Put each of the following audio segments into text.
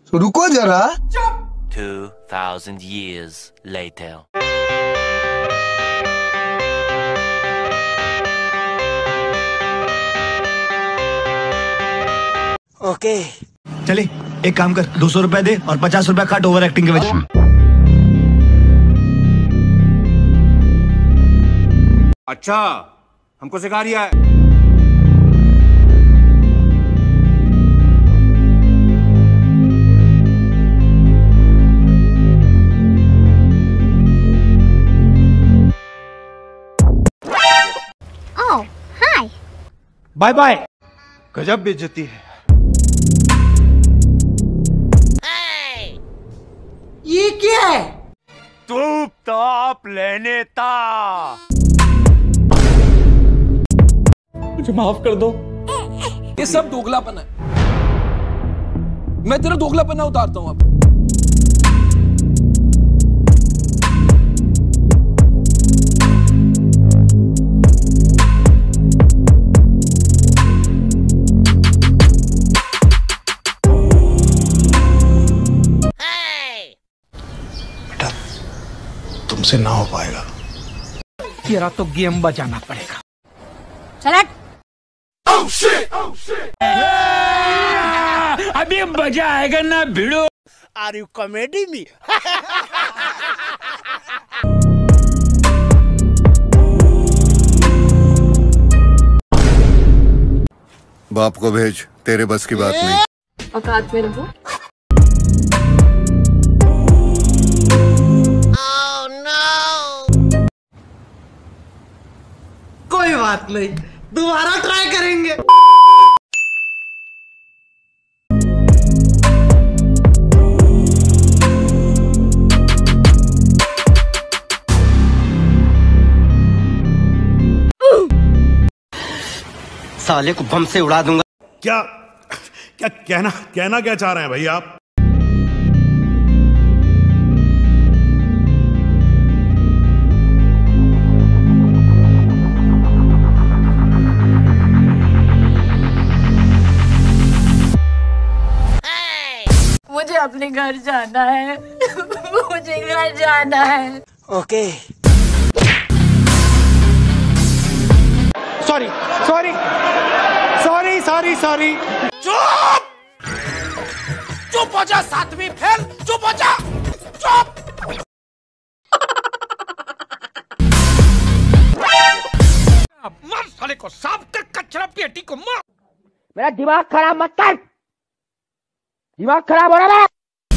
रुको जरा। 2000 years later. Okay चले एक काम कर, 200 रुपए दे और 50 रुपए काट ओवर एक्टिंग के वजह। अच्छा, हमको सिखा रिया है। Oh, hi. Bye bye. गजब बेइज्जती है। ये क्या है? तू ताप लेने ता। मुझे माफ कर दो, ये सब दोगलापन है। मैं तेरा दोगलापन उतारता हूँ अब। तुमसे ना हो पाएगा। तेरा तो गेम बजाना पड़ेगा। चल अभी मजा आएगा ना भिड़ो। Are you comedy me? बाप को भेज, तेरे बस की बात नहीं। औकात में रहो। कोई बात नहीं, दोबारा ट्राई करेंगे। साले को बम से उड़ा दूंगा। क्या क्या कहना क्या चाह रहे हैं भाई आप? मुझे अपने घर जाना है। मुझे घर जाना है। Okay sorry sorry sorry sorry sorry. चुप चुप हो जा, सातवीं फेल। चुप हो जा, चुप। मार साले को, सांप के कचरा पेटी को मार। मेरा दिमाग खराब मत कर, दिमाग खराब हो रहा है।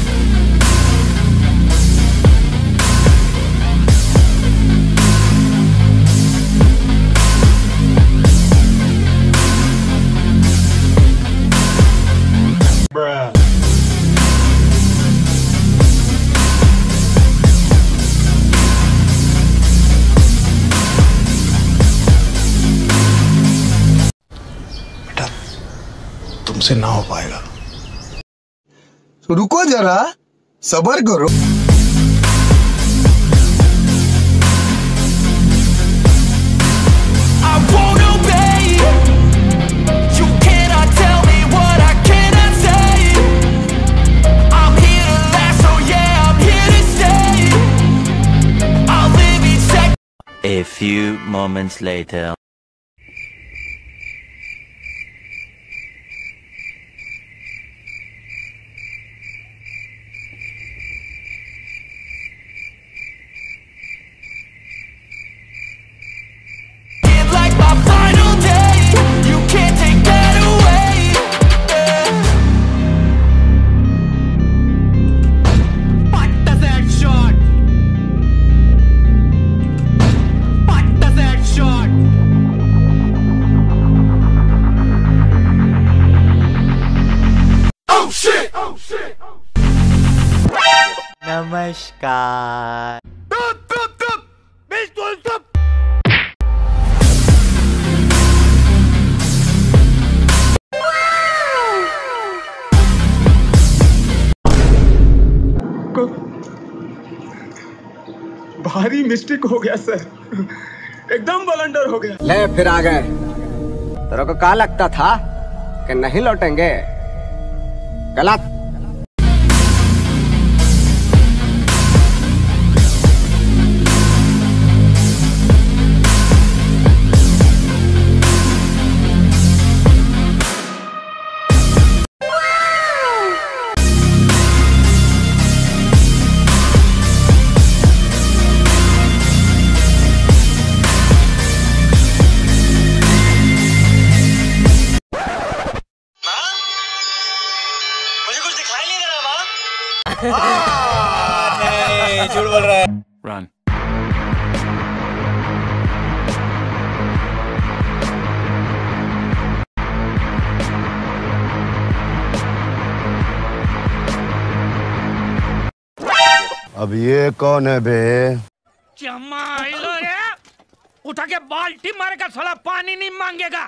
बेटा तुमसे ना हो पाएगा। रुको जरा, सब्र करो। A few moments later. नमस्कार। भारी मिस्टेक हो गया सर, एकदम ब्लंडर हो गया। ले फिर आ गए। तेरे को क्या लगता था कि नहीं लौटेंगे? गलत। नहीं, झूठ बोल रहा है। Run. अब ये कौन है बे? चमाइलो रे, उठा के बाल्टी मारेगा साला, पानी नहीं मांगेगा।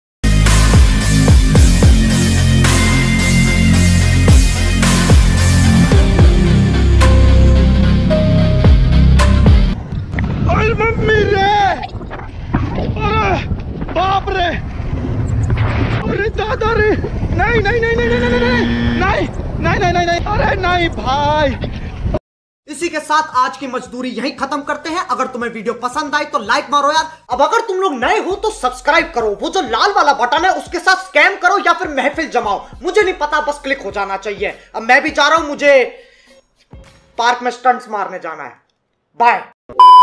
अरे मम्मी रे, अरे बाप रे, अरे दादा रे, नहीं नहीं नहीं नहीं नहीं नहीं नहीं नहीं नहीं नहीं नहीं, अरे नहीं भाई। इसी के साथ आज की मजदूरी यहीं खत्म करते हैं। अगर तुम्हें वीडियो पसंद आई तो लाइक मारो यार। अब अगर तुम लोग नए हो तो सब्सक्राइब करो, वो जो लाल वाला बटन है उसके साथ स्कैम करो या फिर महफिल जमाओ, मुझे नहीं पता, बस क्लिक हो जाना चाहिए। अब मैं भी जा रहा हूं, मुझे पार्क में स्टंट्स मारने जाना है। बाय।